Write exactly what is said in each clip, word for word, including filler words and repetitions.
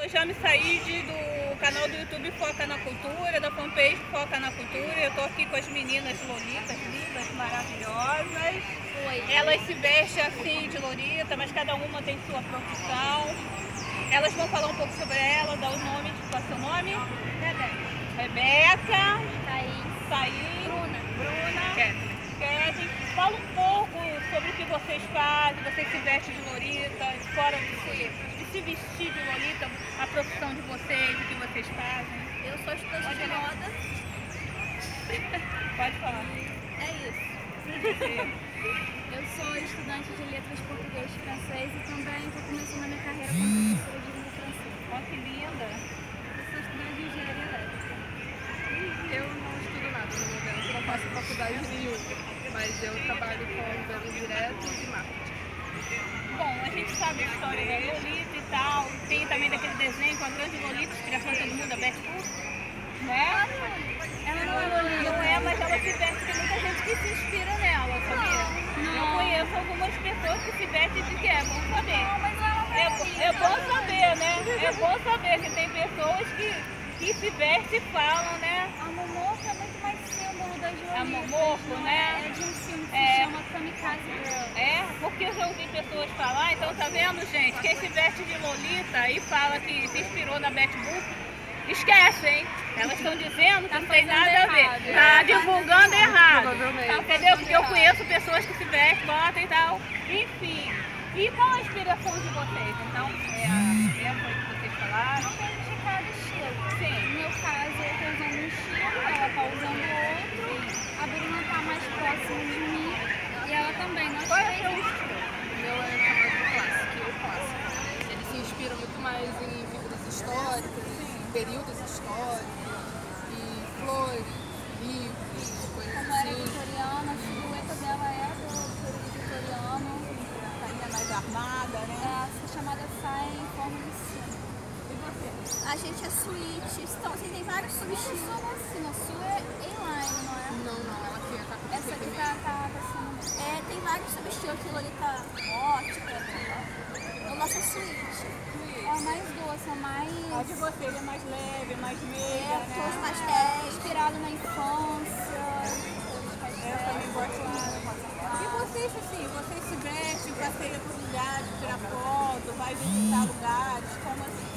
sou Jame Said, do canal do YouTube Foca na Cultura, da fanpage Foca na Cultura. Eu tô aqui com as meninas lolitas, lindas, maravilhosas. Oi. Elas se vestem assim de lolita, mas cada uma tem sua profissão. Elas vão falar um pouco sobre ela, dar o nome, qual é o seu nome? Rebeca. Rebeca. Thaís. Thaís. Bruna. Bruna. Kathleen. Kathleen. Fala um pouco sobre o que vocês fazem, vocês se vestem de lolita, fora de se, de se vestir de lolita, a profissão de vocês, o que vocês fazem. Eu sou estudante de moda. Pode falar. É isso. Eu sou estudante de letras português e francês e também estou começando a minha carreira como professora de língua francesa. Olha que linda. Eu sou estudante de engenharia elétrica. Eu não estudo nada no momento, eu não faço faculdade nenhuma, mas eu trabalho com vendas diretas e marketing. Bom, a gente sabe a história da Lolita e tal, tem também daquele desenho com a grande Lolita, inspiração todo mundo, a Betty Boop, né? Ela não é Lolita. Não é, mas ela se veste, tem muita gente que se inspira nela, sabia? Não. Eu conheço algumas pessoas que se vestem de que é bom saber. Não, mas ela não É, é é bom saber, né? É bom saber que tem pessoas que, que se vestem e falam, né? A Momoko é muito mais símbolo das Lolitas. A Momoko, não né? É de um filme que É. se chama Kamikaze Girl. É, porque eu já ouvi pessoas falar, então tá vendo, gente? Quem se veste de Lolita e fala que se inspirou na Betty Boop, esquece, hein? Elas estão dizendo que Tá não tem fazendo nada a ver. errado. Tá divulgando errado. Provavelmente. Tá, entendeu? Porque eu conheço pessoas que se vestem, botam e tal. Enfim. E qual a inspiração de vocês? Então, é a é, foi que vocês falaram. Não tem de cada estilo. Sim. No meu caso, eu tô usando um estilo, ela tá usando outro. A Bruna tá mais próxima de mim. E ela também. Nós Qual é o três, seu estilo? O meu é chamado de clássico, e o clássico. Ele se inspira muito mais em figuras históricas, em períodos históricos, e flores, livros, coisas como era assim. vitoriana, a silhueta dela é do período vitoriano. Sainha mais armada, É né? essa chamada saia em forma de sino. E você? A gente é suíte, então assim, tem vários Isso subestilos. é uma sino, a sua é inline, não é? Não, não, ela aqui tá com Essa aqui tá, tá, tá sendo... É, tem vários subestilos, aquilo ali tá ótica, o nosso é suíte. É mais doce, é mais... A de vocês é mais leve, mais meiga, É, né? tons pastéis. Inspirado na infância. Eu também gosto lá. E vocês, assim, vocês se vestem, passeiam por lugares, tirar foto, vai visitar lugares, como assim?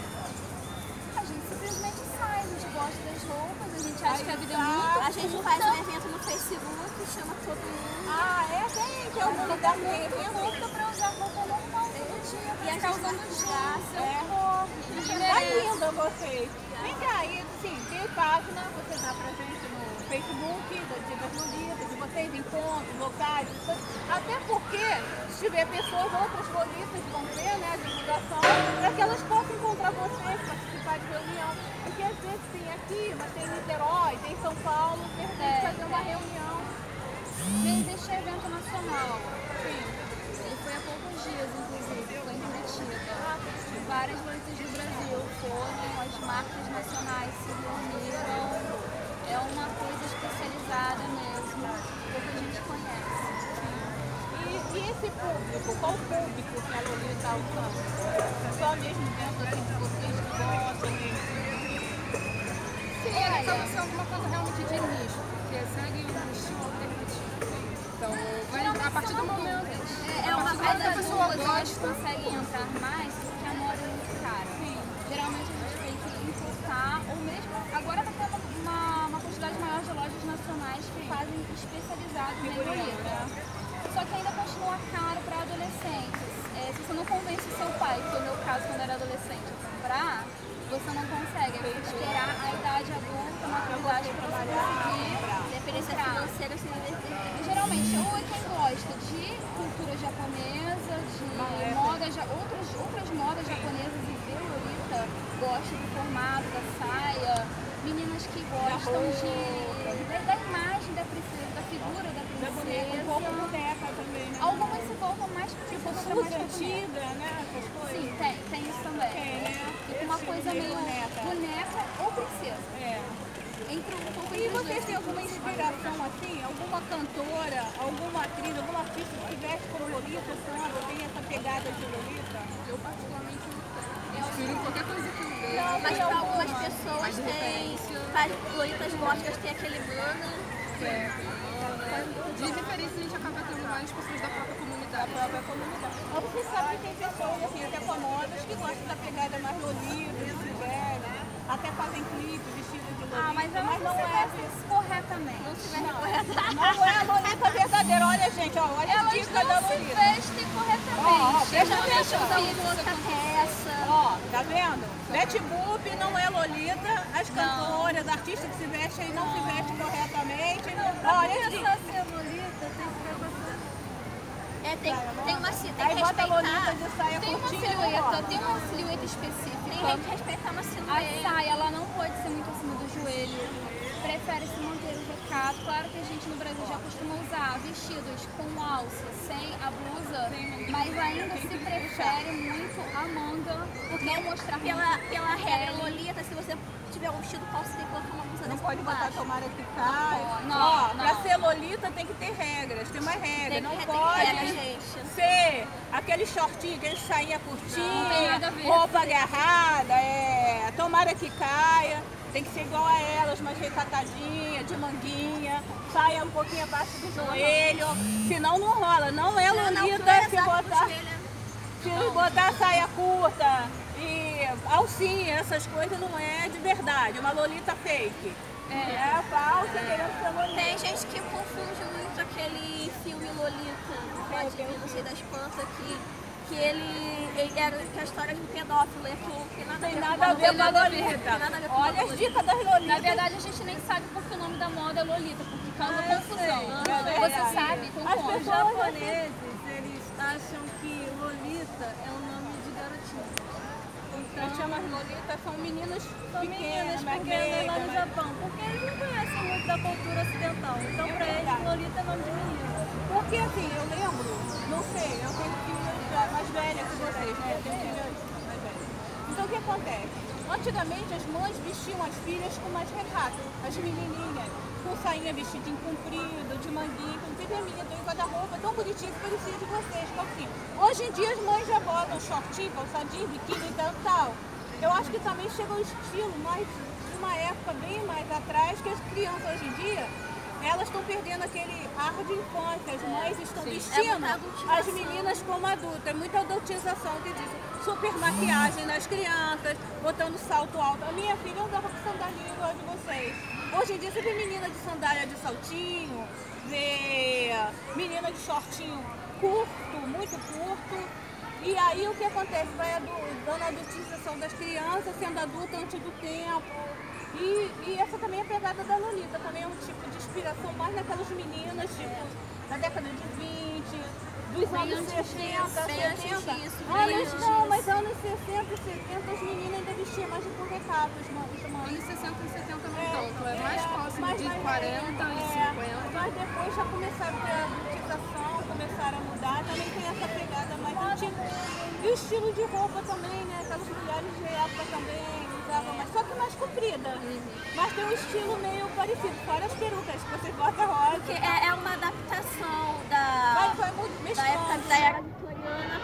A gente simplesmente sai, a gente gosta das roupas, a gente acha Aí que a vida é sai, muito A gente curta. faz um evento no Facebook, chama todo mundo. Ah, é? Tem, tem algum A vida lugar é que tem muito evento? curta pra usar roupa normal todo dia, E pra a ficar gente usando vai jeans, usar, seu é. corpo, ninguém Tá merece. linda vocês. Vem cá, e assim, tem página, você dá pra gente no Facebook, da Dia das Lolitas, de vocês, encontros, locais, tudo. Até porque, se tiver pessoas, outras lolitas vão ver, né, a divulgação, para que elas possam encontrar vocês, participar de reunião. Porque às vezes tem aqui, mas tem em Niterói, tem em São Paulo, de repente É, fazer uma tem. reunião. Existe evento nacional. Sim. Ele foi há poucos dias, inclusive, foi em Curitiba. Várias lolitas do Brasil foram, as marcas nacionais se reuniram. É uma coisa especializada mesmo, pouca gente conhece. E, e esse público, qual o público que a Lolita está usando? Só mesmo dentro assim, de vocês que gostam mesmo? Sim, ele acaba sendo alguma coisa realmente de nicho, porque segue um estilo alternativo. Então, vai, a partir do momento... É, é a uma partir do coisa momento que a pessoa boa, a gente gosta... consegue entrar mais porque a moda é muito cara. Geralmente a gente tem que importar, ou mesmo agora está tendo uma, uma quantidade maior de lojas nacionais que fazem especializados em Lolita. Só que ainda continua caro para adolescentes. É, se você não convence o seu pai, que foi o meu caso quando era adolescente, a comprar, você não consegue. Tem que esperar a idade adulta, maturidade para você conseguir Dependência comprar. financeira, assim, E, geralmente, ou é quem gosta de cultura japonesa, de moda, ja- outras, outras modas japonesas e vê Lolita, gosta do formato, da saia, meninas que gostam de, da, da imagem da princesa, da figura da Da boneca, um pouco princesa. boneca também, né? Algumas se voltam mais para Tipo, mais suja pra boneca. antiga, né? Essas coisas. Sim, tem, tem isso também. Tem, né? Fica uma Esse coisa meio meio boneca. boneca ou princesa. É. Entre um pouco E entre os vocês dois. têm alguma inspiração assim? Alguma cantora, alguma atriz, algum artista que veste como Lolita, samba, tem essa pegada de Lolita? Eu particularmente não tenho. Eu inspiro em qualquer coisa que eu Não, Mas tem pra alguma. algumas pessoas Mais tem. referência. Para lolitas góticas tem aquele mana. É. De referência, a gente acaba tendo mais pessoas da própria Da comunidade. própria comunidade. Mas você sabe que tem pessoas assim, até famosas que gostam da pegada mais lolita, de velho, até fazem clipe vestido de lolita, Ah, mas ela mas não se é. veste corretamente. Não se veste corretamente. Não é a lolita verdadeira. Olha, gente, ó, olha a Elas dica da não se lolita. vestem Ó, ó, corretamente. presta Geralmente atenção. usam Usa outra peça. Ó, tá vendo? Betty Boop não é lolita, as cantoras, as artistas que se vestem aí não se vestem corretamente. Olha a dica. ser bonita, tem que ver você. É, tem, tem uma tem que Aí bota a lolita respeitar. de saia Tem uma curtinha e silhueta, rosa. tem uma silhueta específica. Tem que respeitar uma A silhueta. saia, ela não pode ser muito acima do joelho. Prefere se manter o recato. Claro que a gente no Brasil já costuma usar vestidos com alça, sem a blusa, mas ainda se prefere muito a manga, porque não mostrar Pela, muito pela a regra pele. lolita, se você tiver um vestido calça, você tem que colocar uma blusa Não dessa pode por botar baixo. tomara que caia. Não, Ó, não. pra ser lolita tem que ter regras, tem uma regra. Tem, não tem pode regra, gente. ser aquele shortinho, aquele sainha Não tem curtinha, nada a ver. roupa agarrada, é, tomara que caia. Tem que ser igual a elas, mais recatadinha, de manguinha, saia um pouquinho abaixo do joelho, senão não rola. Não é Não, não, lolita não, se exato, botar, joelho. se botar saia curta e alcinha, essas coisas não é de verdade, uma lolita fake. É, falsa, querendo ser lolita. Tem gente que confunde muito aquele filme Lolita, pode tem ver, não sei das quantas, que, que ele, ele era que a história de um pedófilo, e aquilo não tem nada Tem a ver nada a com ver com a nada a ver. lolita. Tem nada a ver com Olha a as lolita. dicas das lolitas. Na verdade, a gente nem sabe porque o nome da moda é Lolita, porque causa Ah, eu confusão. sei, é verdade. Você sabe, As concorda? pessoas japoneses, eles acham que Lolita é o nome de garotinha. Então, chama as lolitas, são meninos São pequenos, meninas mais pequenas lá no negras, Japão, porque eles não conhecem muito da cultura ocidental. Então, pra eles, verdade. Lolita é nome de menina. Porque assim, eu lembro, não sei, eu tenho filhas já mais velhas que vocês, né? Eu tenho filhas mais velhas. Então o que acontece? Antigamente as mães vestiam as filhas com mais recato, as menininhas, com sainha vestidinho comprido, de manguinha, inclusive a minha tem um guarda-roupa tão bonitinho que parecia de vocês, calcinha. Hoje em dia as mães já botam shortinho, calçadinho, biquíni e tal, tal. Eu acho que também chegou o estilo mais de uma época bem mais atrás, que as crianças hoje em dia elas estão perdendo aquele ar de infância, as mães estão É vestindo muita adultização. as meninas como adultas, é muita adultização que diz. Super maquiagem nas crianças, botando salto alto. A minha filha andava com sandália igual a de vocês. Hoje em dia você vê menina de sandália de saltinho, vê menina de shortinho curto, muito curto. E aí o que acontece? Vai adu dando a adultização das crianças, sendo adulta antes do tempo. E, e essa também é a pegada da Lolita, também é um tipo de inspiração mais naquelas meninas, tipo, da década de vinte, dos Bem anos antes sessenta, disso, bem antes setenta. disso, bem Anos antes não, disso. mas anos sessenta e setenta as meninas ainda vestiam mais de com recatos, mães. Anos sessenta e setenta não É, tanto, é mais próximo mais- de mais- quarenta e é, cinquenta. Mas depois já começaram a ter a adultização, começaram a mudar, também tem essa pegada mais antiga. E o estilo de roupa também, né? Aquelas mulheres de época também usavam, mas só que mais comprida. Mas tem um estilo meio parecido, fora as perucas que vocês botam rosa. Porque é, é uma adaptação Vai, da, vai muito da época mesclando. da era vitoriana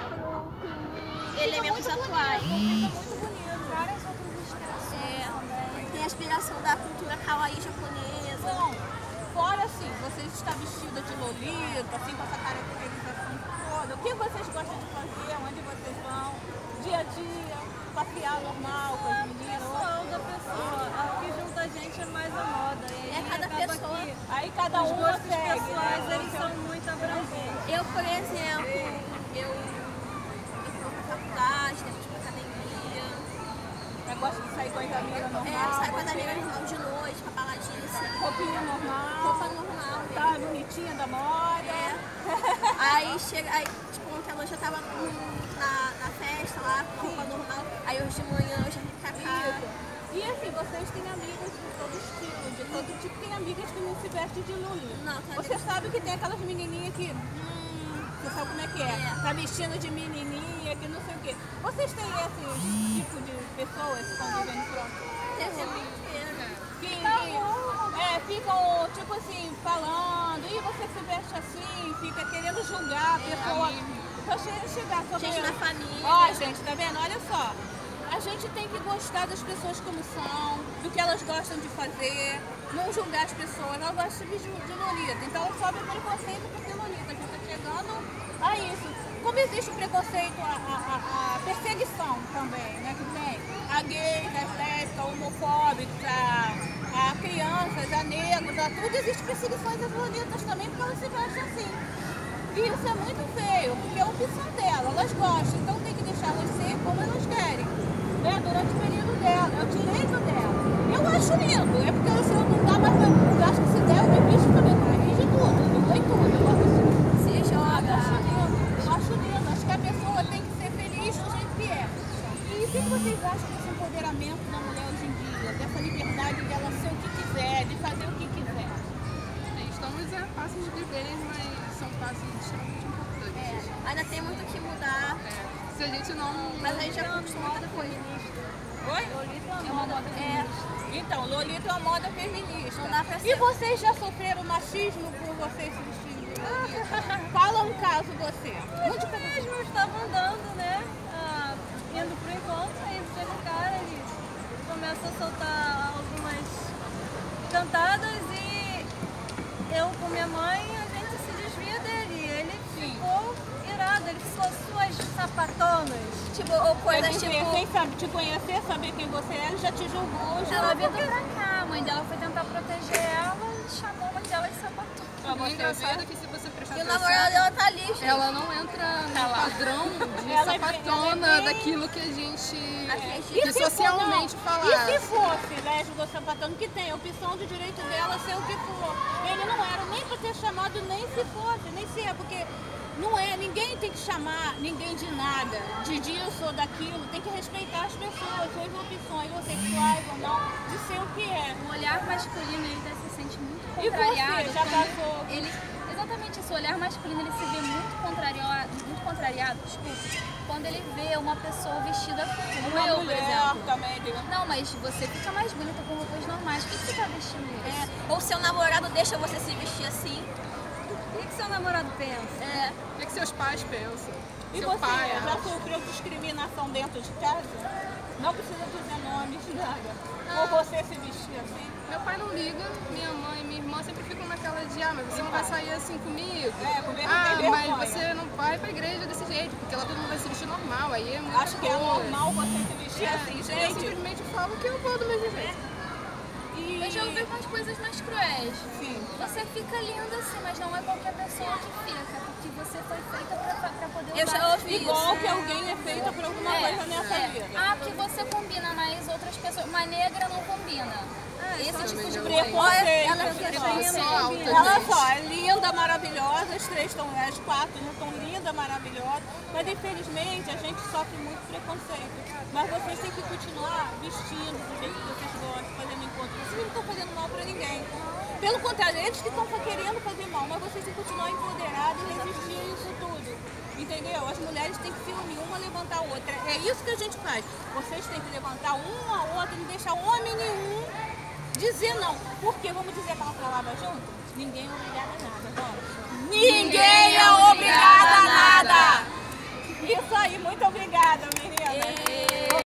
com elementos atuais. Fica muito bonito. Várias outras inspirações. É, tem a inspiração da cultura kawaii japonesa. Bom, fora assim, você está vestida de lolita, assim, com essa caracterização toda, o que vocês gostam de fazer, onde vocês vão, dia a dia, passear normal com as meninas? Pessoal da pessoa, o que junta a gente é mais a moda. E É aí cada acaba pessoa. que Aí cada os um gostos segue, pessoais, né? eles são muito abrangentes. Eu, por exemplo, eu, eu vou pra faculdade, depois pra academia. Eu gosto de sair com as amigas normal. É, sai com as você- amigas normal de noite, pra baladinha assim. Roupinha normal. Roupa normal. Tá bonitinha da moda. É. Aí chega, aí, tipo, ontem à noite eu tava num- na, na festa lá, com roupa normal. Aí hoje de manhã eu já vim pra cá. Isso. E assim, vocês têm amigas de todo estilo, de todo tipo. Tem amigas que não se vestem de lully. Não, tem Você sabe que tem aquelas menininhas que... Hum, você sabe como é que é? É. Tá vestindo de menininha, que não sei o quê. Vocês têm esse tipo de pessoas que estão vivendo pronto? Tem o tempo inteiro. Que, que é, ficam, tipo assim, falando, e você se veste assim, fica querendo julgar a pessoa. Pra che- chegar sobre Gente da família. Ó, gente, tá vendo? Olha só. As a gente tem que gostar das pessoas como são, do que elas gostam de fazer, não julgar as pessoas. Ela gosta de, de Lolita, então ela sofre preconceito porque Lolita já está chegando a isso. Como existe o preconceito, a, a, a perseguição também, né, que tem a gays, as lésbicas, homofóbicos, a, a crianças, a negros, a tudo, existe perseguições às Lolitas também porque elas se vestem assim. E isso é muito feio, porque é a opção dela, elas gostam, então tem que deixar elas ser como elas querem, né, durante o período dela, é o direito dela. Eu acho lindo, é porque se eu não dá mais, eu acho que se der, eu me visto também, eu me de tudo, eu dou tudo, eu gosto de se joga. Eu acho lindo, eu acho lindo, acho que a pessoa tem que ser feliz do jeito que é. E o que vocês acham desse empoderamento da mulher hoje em dia, dessa liberdade dela ser o que quiser, de fazer o que quiser? Estamos a passos de bem, mas são passos extremamente importantes. É, ainda tem muito o que mudar. É. Se a gente não... Mas a gente já conquistou muita coisa. Oi? Lolita é uma moda feminista. É. Então, Lolita é uma moda feminista. Não dá pra E ser. vocês já sofreram machismo por vocês se vestirem de Lolita? Fala um caso você. Hoje mesmo eu estava andando, né? Ah, indo pro encontro, aí chega um cara, ele começa a soltar algumas cantadas e eu com minha mãe, a gente se desvia dele. E ele Sim. ficou irado, ele ficou suas sapatonas. Tipo, ou coisas É, tipo. sem saber, te conhecer, saber quem você é, ele já te julgou. Já Ela veio pra cá, a mãe dela foi tentar proteger ela e chamou a mãe dela de sapatão. pra O você engraçado é ver. que se você prestar E o atenção, namorado dela tá ali, gente. ela não entra no padrão de Ela é bem- sapatona ela é bem- daquilo que a gente, A gente- que E se for, socialmente não? fala. E se fosse lésbico ou sapatão, que tem a opção do direito dela ser o que for. Ele não era nem pra ter chamado, nem se fosse, nem se é, porque não é, ninguém tem que chamar ninguém de nada, de disso ou daquilo, tem que respeitar as pessoas, suas opções, ou sexuais ou não, de ser o que é. O olhar masculino, ele se sente muito E contrariado. você, já quando passou? Ele, exatamente isso, o olhar masculino, ele se vê muito contrariado, muito contrariado, desculpa, quando ele vê uma pessoa vestida como Uma eu, por mulher exemplo. também, diga. Não, mas você fica mais bonita com roupas normais. Por que você tá vestindo isso? É, ou seu namorado deixa você se vestir assim. O que, que seu namorado pensa? É. O que, que seus pais pensam? E Seu você, pai já acha? sofreu discriminação dentro de casa? Não precisa dizer nomes, nada. Ou você se vestir assim? Meu pai não liga, minha mãe e minha irmã sempre ficam naquela de, ah, mas você não vai sair assim comigo. É, comigo não ah, tem mas vergonha. você não vai pra igreja desse jeito, porque lá todo mundo vai se vestir normal, aí é muita Acho que é coisa. normal você se vestir É, assim, Eu gente. simplesmente falo que eu vou do mesmo jeito. E... Eu já ouvi umas coisas mais cruéis. Sim. Você fica linda assim, mas não é qualquer pessoa que fica, porque você foi feita pra, pra poder usar. Eu já ouvi Igual isso. que alguém é feita por alguma É, coisa nessa é. vida. Ah, que você combina, mas outras pessoas. Uma negra não combina. Esse tipo de Preconceito. Ela pessoal. fica Só alta, Olha gente. só, é linda, maravilhosa, as três estão, as quatro não estão linda, maravilhosa, mas infelizmente a gente sofre muito preconceito. Mas vocês têm que continuar vestindo do jeito que vocês gostam, fazendo encontro. Vocês não estão fazendo mal pra ninguém. Pelo contrário, eles que estão querendo fazer mal, mas vocês têm que continuar empoderados e resistir a isso tudo. Entendeu? As mulheres têm que se unir, uma levantar a outra. É isso que a gente faz. Vocês têm que levantar uma a outra, não deixar homem nenhum dizer não. Porque, vamos dizer aquela palavra junto? Ninguém é obrigado a nada, vamos. Ninguém é obrigado a nada! Isso aí, muito obrigada, menina.